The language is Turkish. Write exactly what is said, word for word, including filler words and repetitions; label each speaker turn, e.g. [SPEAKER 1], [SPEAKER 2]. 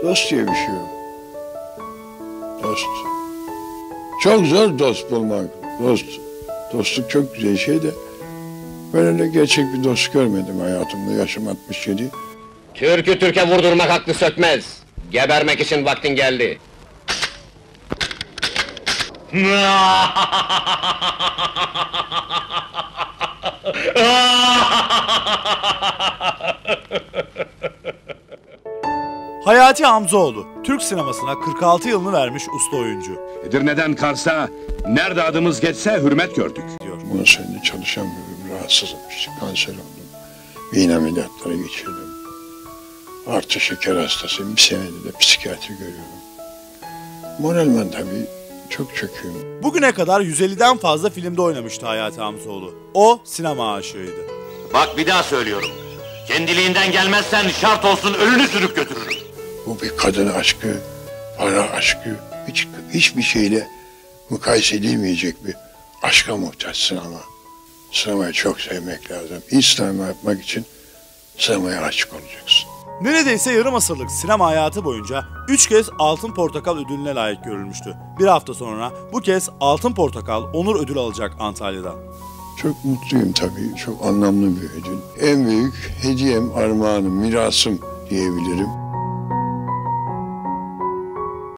[SPEAKER 1] Dost diye bir şey yok. Dost. Çok zor dost bulmak. Dost. Dostluk çok güzel şey de ben öyle gerçek bir dost görmedim hayatımda. Yaşım altmış yedi.
[SPEAKER 2] Türk'ü Türk'e vurdurmak haklı sökmez. Gebermek için vaktin geldi.
[SPEAKER 3] Hayati Hamzoğlu, Türk sinemasına kırk altı yılını vermiş usta oyuncu.
[SPEAKER 4] Edirne'den Kars'a, nerede adımız geçse hürmet gördük.
[SPEAKER 3] Diyor.
[SPEAKER 1] Bunun sonunda çalışamıyorum, rahatsızım işte, kanser oldum. Beyin ameliyatları geçirdim. Artı şeker hastasıyım, bir senede de psikiyatri görüyorum. Moralmen tabii çok çöküyorum.
[SPEAKER 3] Bugüne kadar yüz elliden fazla filmde oynamıştı Hayati Hamzoğlu. O sinema aşığıydı.
[SPEAKER 5] Bak bir daha söylüyorum. Kendiliğinden gelmezsen şart olsun ölünü sürüp götürürüm.
[SPEAKER 1] Bu bir kadın aşkı, para aşkı, hiç, hiçbir şeyle mukayese edilmeyecek bir aşka muhtaçsın ama. Sinemayı çok sevmek lazım. İyi sinema yapmak için sinemaya aşık olacaksın.
[SPEAKER 3] Neredeyse yarım asırlık sinema hayatı boyunca üç kez Altın Portakal ödülüne layık görülmüştü. Bir hafta sonra bu kez Altın Portakal onur ödülü alacak Antalya'dan.
[SPEAKER 1] Çok mutluyum tabii, çok anlamlı bir ödül. En büyük hediyem, armağanım, mirasım diyebilirim.